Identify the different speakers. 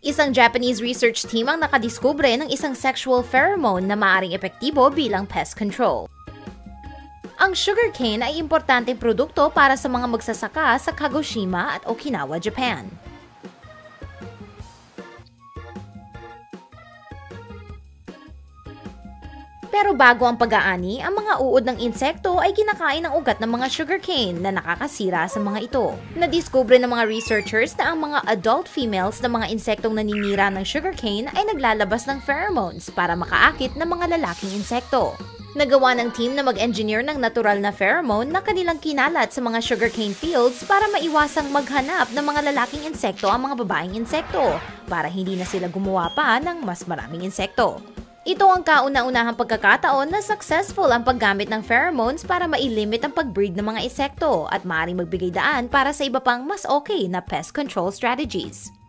Speaker 1: Isang Japanese research team ang nakadiskubre ng isang sexual pheromone na maaaring epektibo bilang pest control. Ang sugarcane ay importanteng produkto para sa mga magsasaka sa Kagoshima at Okinawa, Japan. Pero bago ang pag-aani, ang mga uod ng insekto ay kinakain ng ugat ng mga sugarcane na nakakasira sa mga ito. Nadiskubre ng mga researchers na ang mga adult females ng mga insektong naninira ng sugarcane ay naglalabas ng pheromones para makaakit ng mga lalaking insekto. Nagawa ng team na mag-engineer ng natural na pheromone na kanilang kinalat sa mga sugarcane fields para maiwasang maghanap ng mga lalaking insekto ang mga babaeng insekto para hindi na sila gumawa pa ng mas maraming insekto. Ito ang kauna-unahang pagkakataon na successful ang paggamit ng pheromones para mailimit ang pag-breed ng mga insekto at maaaring magbigay daan para sa iba pang mas okay na pest control strategies.